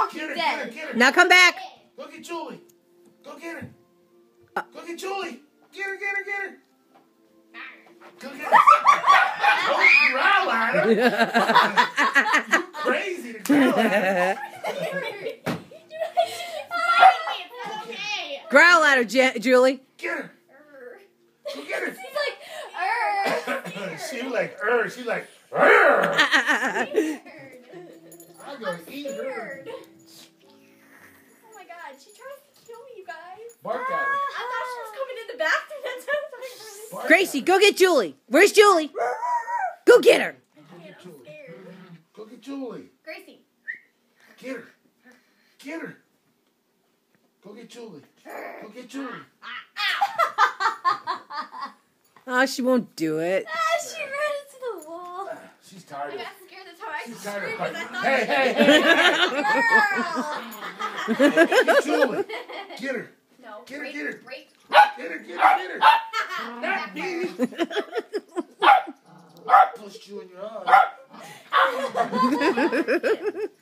Walking Dead. Get her. Now come back. Go get Julie. Go get her. Go get Julie. Get her. Go get her. Don't growl at her. You crazy to growl at her. Growl at her, Julie. Get her. Go get her. She's like, She's like, She's like, I'm going to eat her. scared. Oh my God, she tries to kill me, you guys. Bark at her. I thought she was coming in the bathroom. That's what I was Gracie, go get Julie. Where's Julie? Go get her. Go get Julie. Go get Julie. Gracie. Get her. Get her. Go get Julie. Go get Julie. Oh, she won't do it. She ran into the wall. She's tired I of got scared this time. I She's screamed tired of because I fighting. thought Hey. Get Julie. Get her. No. Get her. Break. Get her. Break. Get her. Not me. Pushed you in your eye.